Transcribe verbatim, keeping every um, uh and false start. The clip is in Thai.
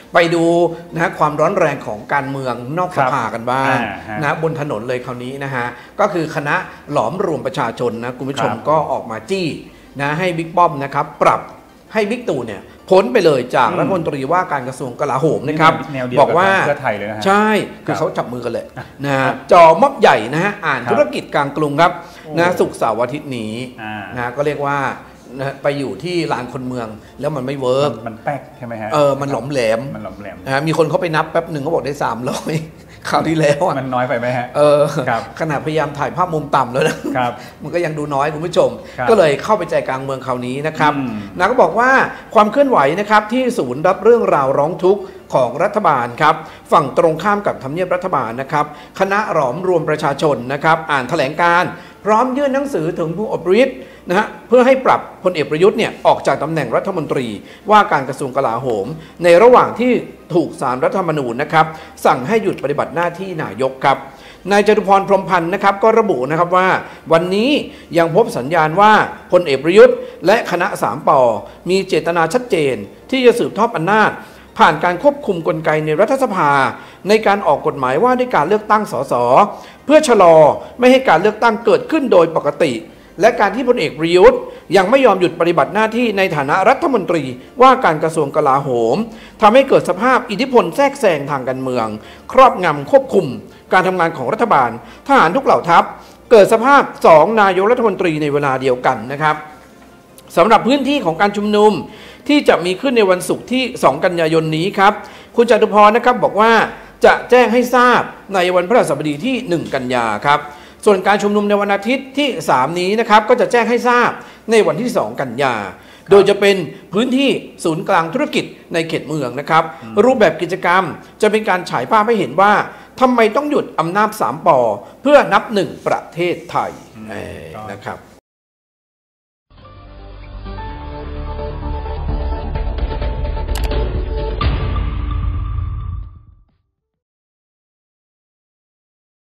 ไปดูนะความร้อนแรงของการเมืองนอกสภากันบ้างนะบนถนนเลยคราวนี้นะฮะก็คือคณะหลอมรวมประชาชนนะคุณผู้ชมก็ออกมาจี้นะให้บิ๊กป้อมนะครับปรับให้บิ๊กตู่เนี่ยพ้นไปเลยจากรัฐมนตรีว่าการกระทรวงกลาโหมนะครับบอกว่าใช่คือเขาจับมือกันเลยนะจอม็อบใหญ่นะฮะอ่านธุรกิจกลางกรุงครับนะศุกร์เสาร์อาทิตย์นี้นะก็เรียกว่าไปอยู่ที่ลานคนเมืองแล้วมันไม่เวิร์กมันแป๊กใช่ไหมฮะเออมันหลอมแหลมมันหลอมแหลมนะมีคนเขาไปนับแป๊บหนึ่งเขาบอกได้สามร้อยคราวที่แล้วมันน้อยไปไหมฮะเออขนาดพยายามถ่ายภาพมุมต่ำแล้วนะครับมันก็ยังดูน้อยคุณผู้ชมก็เลยเข้าไปใจกลางเมืองคราวนี้นะครับนะก็บอกว่าความเคลื่อนไหวนะครับที่ศูนย์รับเรื่องราวร้องทุกข์ของรัฐบาลครับฝั่งตรงข้ามกับทำเนียบรัฐบาลนะครับคณะหลอมรวมประชาชนนะครับอ่านแถลงการพร้อมยื่นหนังสือถึงผู้อภิษฎนะฮะเพื่อให้ปรับพลเอกประยุทธ์เนี่ยออกจากตำแหน่งรัฐมนตรีว่าการกระทรวงกลาโหมในระหว่างที่ถูกศาลรัฐธรรมนูญนะครับสั่งให้หยุดปฏิบัติหน้าที่นายกครับนายจตุพรพรหมพันธ์นะครับก็ระบุนะครับว่าวันนี้ยังพบสัญญาณว่าพลเอกประยุทธ์และคณะสามปอมีเจตนาชัดเจนที่จะสืบทอดอำนาจผ่านการควบคุมกลไกในรัฐสภาในการออกกฎหมายว่าด้วยการเลือกตั้งสสเพื่อชะลอไม่ให้การเลือกตั้งเกิดขึ้นโดยปกติและการที่พลเอกประยุทธ์ยังไม่ยอมหยุดปฏิบัติหน้าที่ในฐานะรัฐมนตรีว่าการกระทรวงกลาโหมทำให้เกิดสภาพอิทธิพลแทรกแซงทางการเมืองครอบงำควบคุมการทำงานของรัฐบาลทหารทุกเหล่าทัพเกิดสภาพสองนายกรัฐมนตรีในเวลาเดียวกันนะครับสำหรับพื้นที่ของการชุมนุมที่จะมีขึ้นในวันศุกร์ที่สองกันยายนนี้ครับคุณจตุพรนะครับบอกว่าจะแจ้งให้ทราบในวันพฤหัสบดีที่หนึ่งกันยาครับส่วนการชุมนุมในวันอาทิตย์ที่สามนี้นะครับก็จะแจ้งให้ทราบในวันที่สองกันยาโดยจะเป็นพื้นที่ศูนย์กลางธุรกิจในเขตเมืองนะครับรูปแบบกิจกรรมจะเป็นการฉายภาพให้เห็นว่าทำไมต้องหยุดอำนาจสามปอเพื่อนับหนึ่งประเทศไทยนะครับ